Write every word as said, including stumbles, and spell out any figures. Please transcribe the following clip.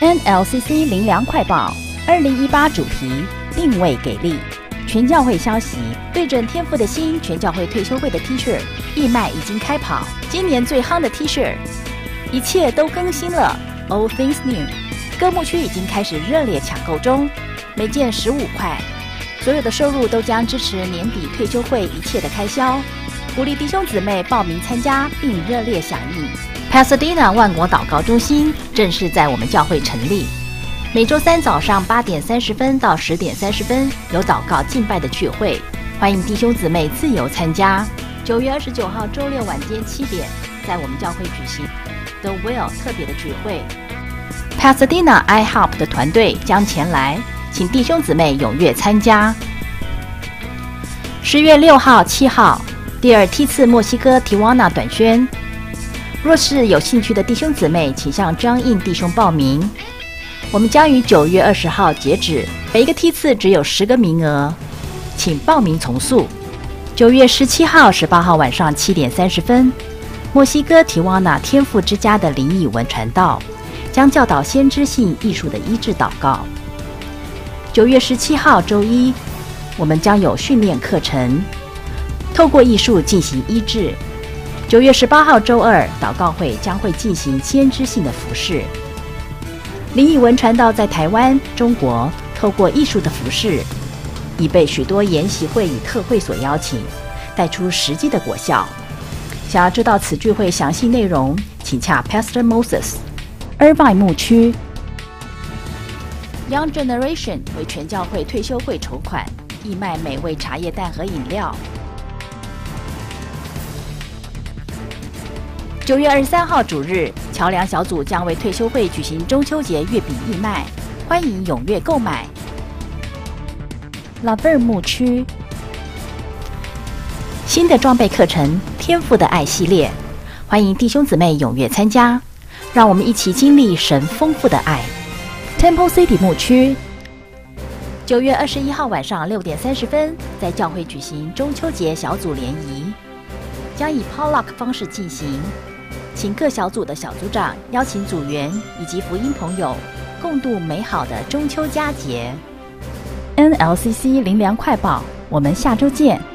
N L C C 灵粮快报二零一八主题定位给力。全教会消息，对准天父的心，全教会退休会的 T 恤义卖已经开跑，今年最夯的 T 恤，一切都更新了 ，All things new。各牧区已经开始热烈抢购中，每件十五块，所有的收入都将支持年底退休会一切的开销，鼓励弟兄姊妹报名参加并热烈响应。Pasadena 万国祷告中心正式在我们教会成立。每周三早上八点三十分到十点三十分有祷告敬拜的聚会，欢迎弟兄姊妹自由参加。九月二十九号周六晚间七点，在我们教会举行 The Well 特别的聚会。Pasadena I Help 的团队将前来，请弟兄姊妹踊跃参加。十月六号、七号，第二梯次墨西哥提瓦纳短宣。若是有兴趣的弟兄姊妹，请向张印弟兄报名。我们将于九月二十号截止，每一个梯次只有十个名额，请报名从速。九月十七号、十八号晚上七点三十分，墨西哥提瓦纳天父之家的林以文传道将教导先知性艺术的医治祷告。九月十七号周一，我们将有训练课程，透过艺术进行医治。九月十八号周二，祷告会将会进行先知性的服事。林以文传道在台湾、中国透过艺术的服事，已被许多研习会与特会所邀请，带出实际的果效。想要知道此聚会详细内容，请洽 Pastor Moses。Irvine 牧区 Young Generation 为全教会退休会筹款，义卖美味茶叶蛋和饮料。九月二十三号主日，桥梁小组将为退休会举行中秋节月饼义卖，欢迎踊跃购买。拉贝尔牧区新的装备课程“天父的爱”系列，欢迎弟兄姊妹踊跃参加，让我们一起经历神丰富的爱。Temple City 牧区九月二十一号晚上六点三十分，在教会举行中秋节小组联谊，将以 potluck 方式进行。请各小组的小组长邀请组员以及福音朋友共度美好的中秋佳节。N L C C 灵粮快报，我们下周见。